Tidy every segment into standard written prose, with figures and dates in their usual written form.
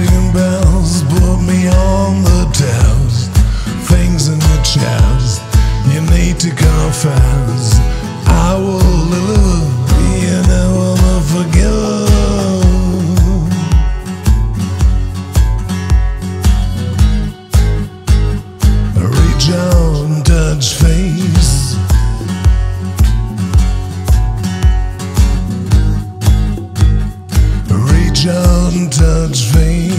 Ringing bells put me on the test. Things in the chest you need to confess. I will deliver, you know I'm a forgiver. Reach out and touch face. Reach out and touch face.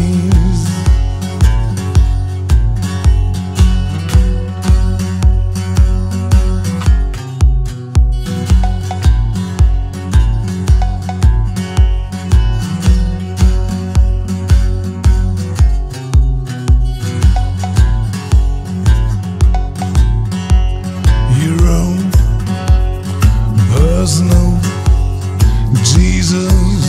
Your own personal Jesus.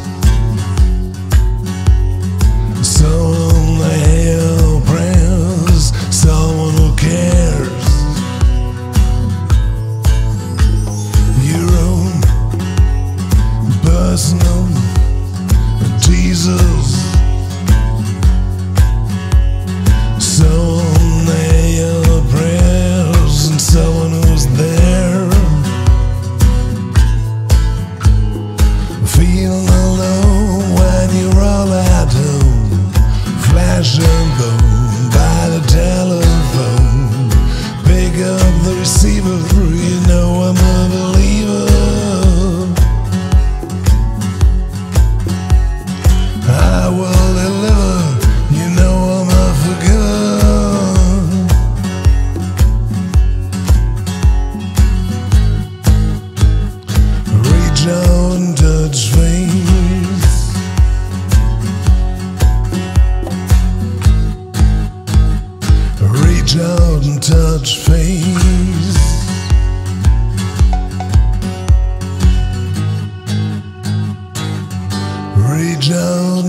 Someone to hear prayers, someone who cares. Your own personal Jesus. Someone to hear prayers and someone who's there. Feeling alone when you're all at home. Flash and bone by the telephone. Pick up the receiver, you know I'm a believer. I will deliver, you know I'm a forgiver. Reach out and touch face. Reach out and touch face. Reach out